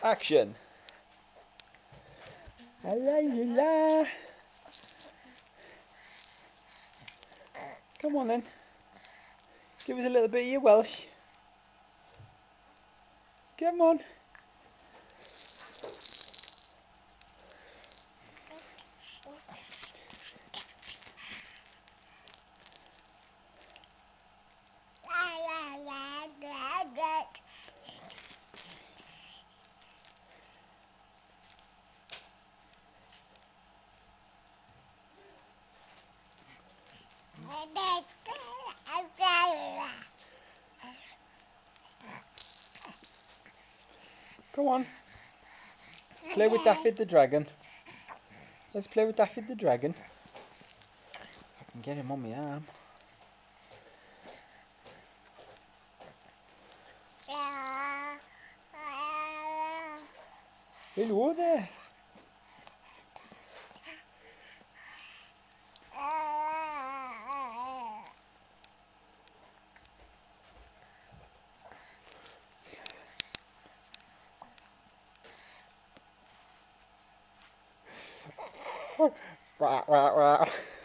Action. La la la. Come on then. Give us a little bit of your Welsh. Come on. Come on. Let's play with Daffy the Dragon. Let's play with Daffy the Dragon. I can get him on my arm. Hello there. Rah, rah, rah.